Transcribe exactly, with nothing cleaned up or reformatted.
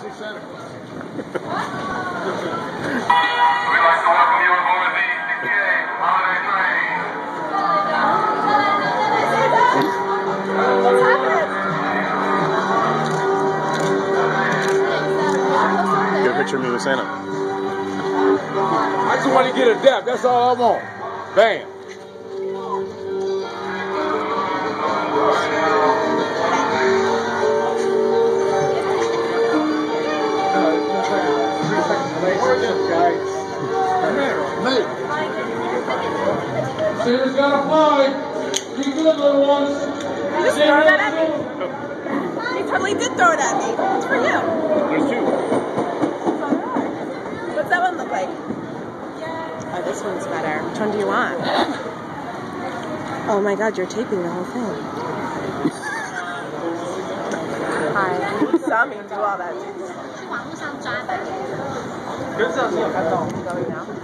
see Santa Claus. We'd like to welcome you aboard the C T A holiday train. What's happening? Get a picture of me with Santa. I just want to get a dap. That's all I want. Bam. Santa's gotta fly. Be good, little ones. You just throw that at me? He totally did throw it at me. It's for you. There's two. What's that one look like? Oh, this one's better. Which one do you want? Oh my god, you're taping the whole thing. Hi. You saw me do all that too. 去网络上抓的。 Going now?